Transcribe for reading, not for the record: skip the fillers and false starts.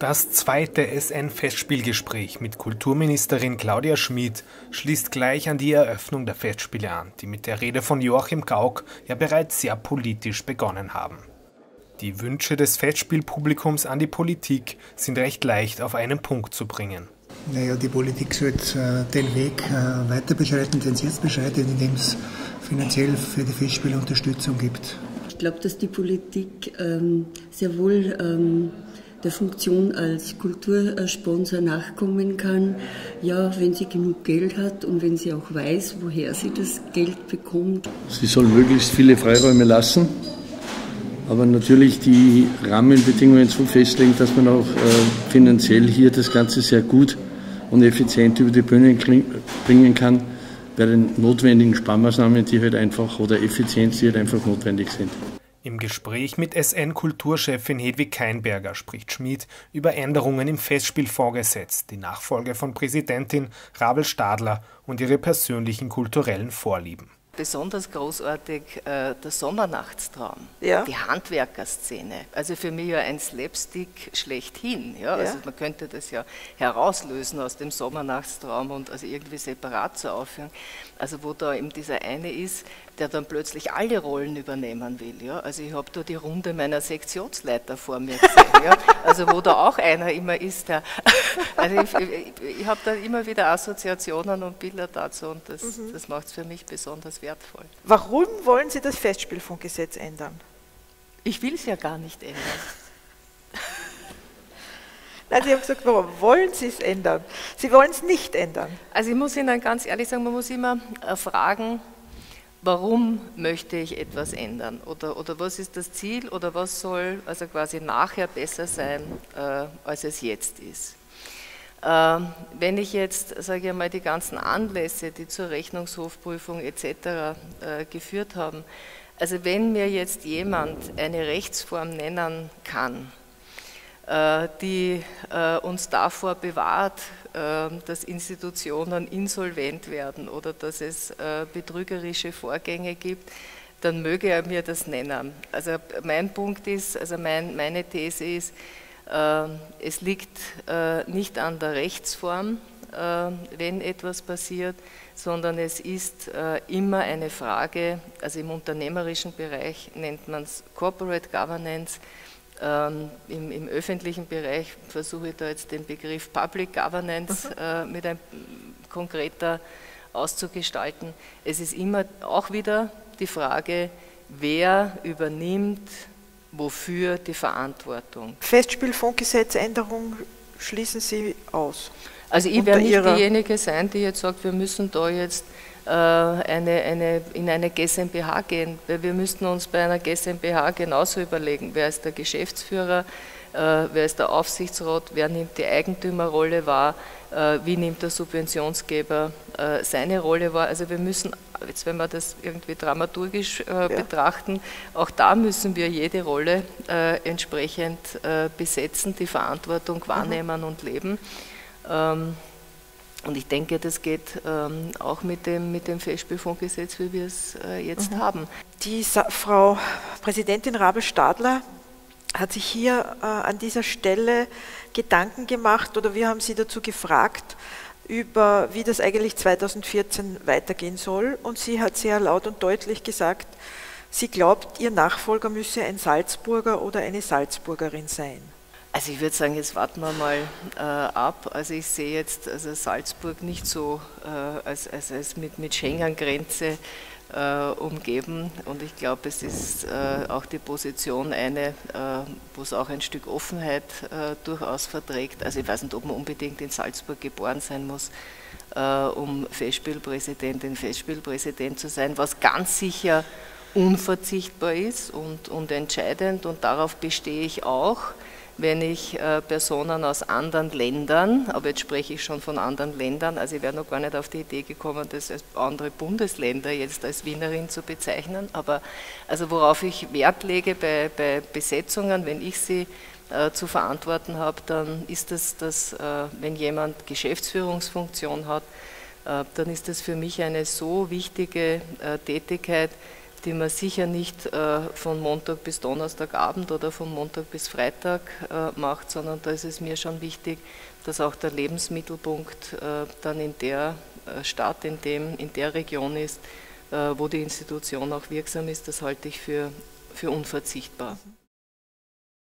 Das zweite SN-Festspielgespräch mit Kulturministerin Claudia Schmid schließt gleich an die Eröffnung der Festspiele an, die mit der Rede von Joachim Gauck ja bereits sehr politisch begonnen haben. Die Wünsche des Festspielpublikums an die Politik sind recht leicht auf einen Punkt zu bringen. Naja, die Politik sollte den Weg weiter beschreiten, den sie jetzt beschreitet, indem es finanziell für die Festspiele Unterstützung gibt. Ich glaube, dass die Politik sehr wohl der Funktion als Kultursponsor nachkommen kann, ja, wenn sie genug Geld hat und wenn sie auch weiß, woher sie das Geld bekommt. Sie soll möglichst viele Freiräume lassen, aber natürlich die Rahmenbedingungen so festlegen, dass man auch finanziell hier das Ganze sehr gut und effizient über die Bühne bringen kann, bei den notwendigen Sparmaßnahmen, die halt einfach, oder Effizienz, die halt einfach notwendig sind. Im Gespräch mit SN-Kulturchefin Hedwig Kainberger spricht Schmid über Änderungen im Festspielfondsgesetz, die Nachfolge von Präsidentin Rabel Stadler und ihre persönlichen kulturellen Vorlieben. Besonders großartig der Sommernachtstraum, ja. Die Handwerkerszene. Also für mich ja ein Slapstick schlechthin. Ja? Also man könnte das ja herauslösen aus dem Sommernachtstraum und also irgendwie separat zur Aufführung. Also wo da eben dieser eine ist, der dann plötzlich alle Rollen übernehmen will. Ja? Also ich habe da die Runde meiner Sektionsleiter vor mir gesehen. Ja? Also wo da auch einer immer ist, der also ich habe da immer wieder Assoziationen und Bilder dazu und das macht es für mich besonders wertvoll. Warum wollen Sie das Festspielfondsgesetz ändern? Ich will es ja gar nicht ändern. Nein, Sie haben gesagt, warum wollen Sie es ändern? Sie wollen es nicht ändern. Also ich muss Ihnen ganz ehrlich sagen, man muss immer fragen, warum möchte ich etwas ändern? Oder was ist das Ziel oder was soll also quasi nachher besser sein, als es jetzt ist? Wenn ich jetzt, sage ich mal, die ganzen Anlässe, die zur Rechnungshofprüfung etc. Geführt haben, also wenn mir jetzt jemand eine Rechtsform nennen kann, die uns davor bewahrt, dass Institutionen insolvent werden oder dass es betrügerische Vorgänge gibt, dann möge er mir das nennen. Also mein Punkt ist, also meine These ist, es liegt nicht an der Rechtsform, wenn etwas passiert, sondern es ist immer eine Frage, also im unternehmerischen Bereich nennt man es Corporate Governance, im öffentlichen Bereich versuche ich da jetzt den Begriff Public Governance mit einem konkreter auszugestalten. Es ist immer auch wieder die Frage, wer übernimmt wofür die Verantwortung. Festspielfondsgesetzänderung schließen Sie aus? Also ich werde nicht diejenige sein, die jetzt sagt, wir müssen da jetzt in eine GmbH gehen, weil wir müssten uns bei einer GmbH genauso überlegen, wer ist der Geschäftsführer, wer ist der Aufsichtsrat, wer nimmt die Eigentümerrolle wahr, wie nimmt der Subventionsgeber seine Rolle wahr. Also wir müssen, jetzt wenn wir das irgendwie dramaturgisch betrachten, auch da müssen wir jede Rolle entsprechend besetzen, die Verantwortung wahrnehmen und leben. Und ich denke, das geht auch mit dem Festspielfondsgesetz, wie wir es jetzt haben. Die Frau Präsidentin Rabel Stadler hat sich hier an dieser Stelle Gedanken gemacht oder wir haben sie dazu gefragt, über wie das eigentlich 2014 weitergehen soll. Und sie hat sehr laut und deutlich gesagt, sie glaubt, ihr Nachfolger müsse ein Salzburger oder eine Salzburgerin sein. Also ich würde sagen, jetzt warten wir mal ab. Also ich sehe jetzt also Salzburg nicht so als mit Schengen-Grenze umgeben und ich glaube, es ist auch die Position eine, wo es auch ein Stück Offenheit durchaus verträgt. Also ich weiß nicht, ob man unbedingt in Salzburg geboren sein muss, um Festspielpräsidentin, Festspielpräsident zu sein, was ganz sicher unverzichtbar ist und entscheidend und darauf bestehe ich auch, wenn ich Personen aus anderen Ländern, aber jetzt spreche ich schon von anderen Ländern, also ich wäre noch gar nicht auf die Idee gekommen, das als andere Bundesländer jetzt als Wienerin zu bezeichnen, aber also worauf ich Wert lege bei Besetzungen, wenn ich sie zu verantworten habe, dann ist das, wenn jemand Geschäftsführungsfunktion hat, dann ist das für mich eine so wichtige Tätigkeit, die man sicher nicht von Montag bis Donnerstagabend oder von Montag bis Freitag macht, sondern da ist es mir schon wichtig, dass auch der Lebensmittelpunkt dann in der Stadt, in der Region ist, wo die Institution auch wirksam ist. Das halte ich für unverzichtbar.